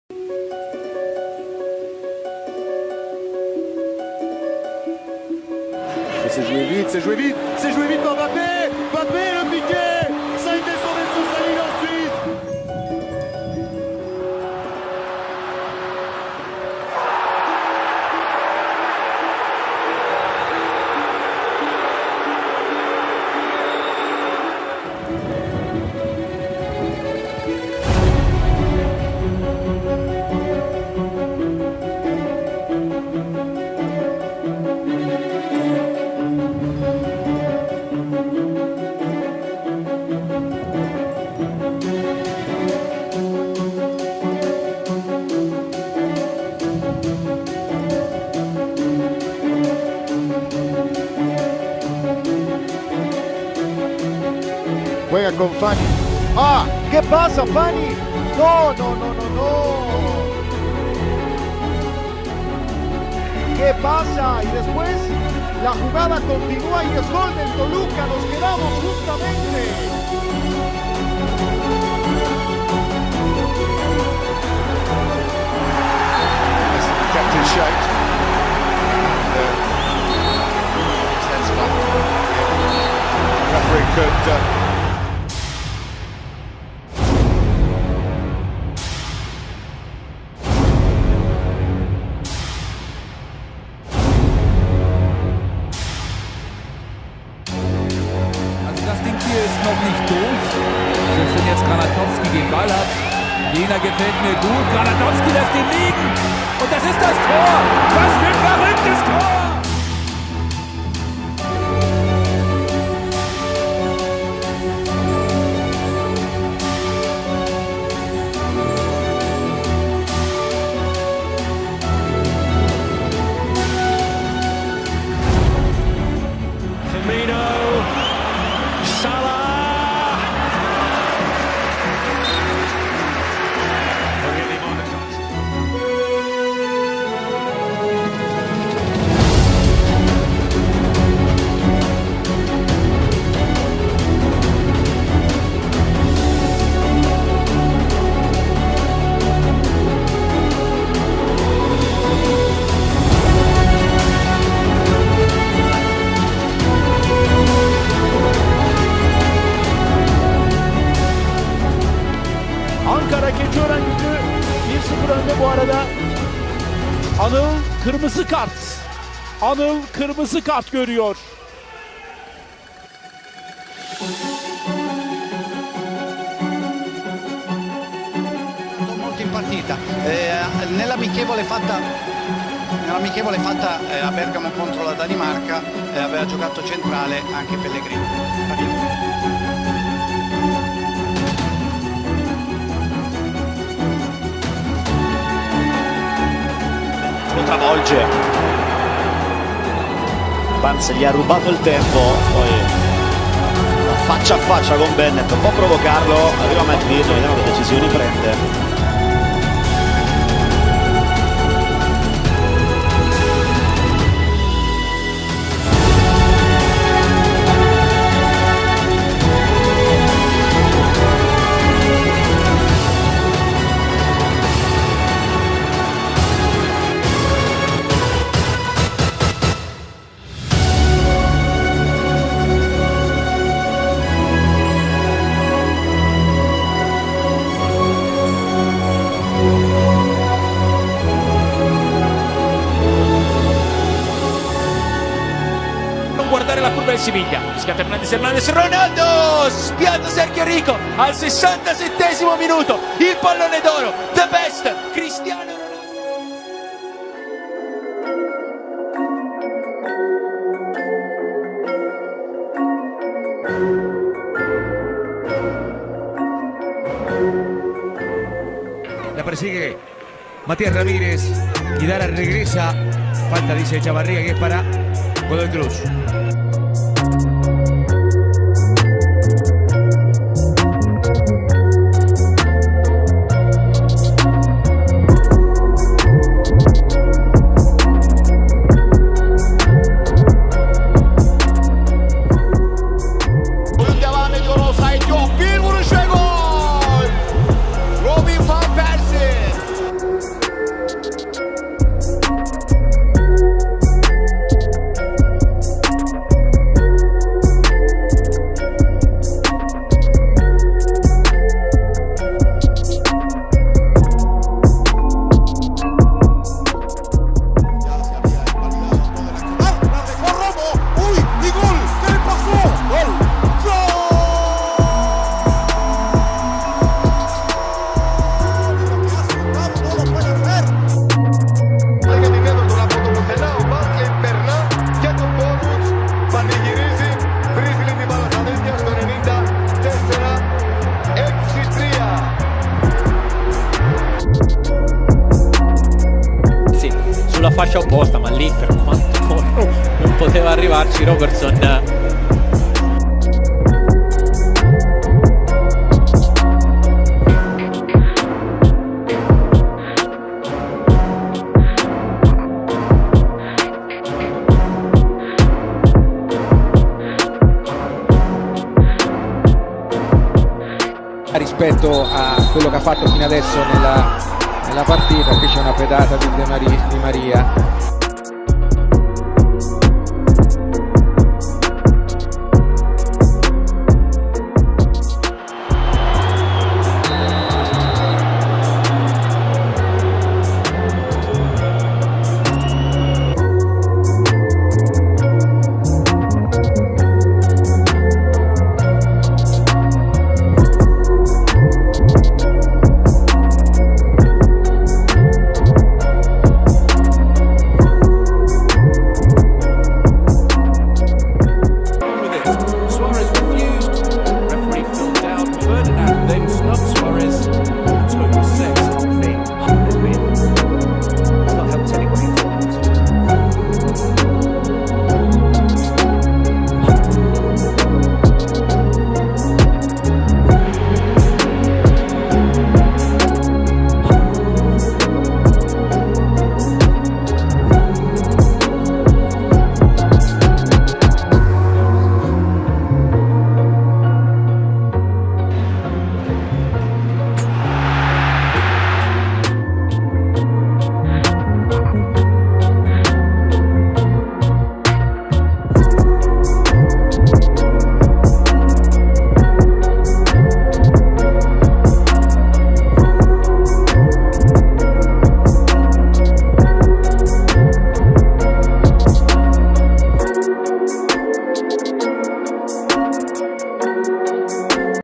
C'est joué vite par Mbappé, le piqué, ça a été son responsabilité ensuite. Juega con Fani. ¡Ah! ¿Qué pasa, Fani? No. ¿Qué pasa? Y después la jugada continúa y es gol del Toluca. Nos quedamos justamente. Kept in shape. Referee could Das Ding hier ist noch nicht durch. Selbst wenn jetzt Granatowski den Ball hat. Jena gefällt mir gut. Granatowski lässt ihn liegen. Und das ist das Tor. Was für ein verrücktes Tor. Ankara Keçiören Gücü 1-0 önde bu arada. Anıl kırmızı kart. Anıl kırmızı kart görüyor. Molto in partita. Nell'amichevole fatta a Bergamo contro la Danimarca aveva giocato centrale anche Pellegrini. Lo travolge. Barnes gli ha rubato il tempo, poi faccia a faccia con Bennett, un po' provocarlo, arriva Matt Virgil, vediamo che decisioni prende. Guardare la curva del Siviglia, scatta Hernandez, Ronaldo spiando Sergio Rico al 67esimo minuto, il pallone d'oro, the best, Cristiano La persigue Matías Ramírez y Dara regresa, falta dice Chavarría que es para Godoy Cruz. sulla fascia opposta, ma lì per quanto non poteva arrivarci Robertson. Rispetto a quello che ha fatto fino adesso nella partita, qui c'è una pedata di Di Maria.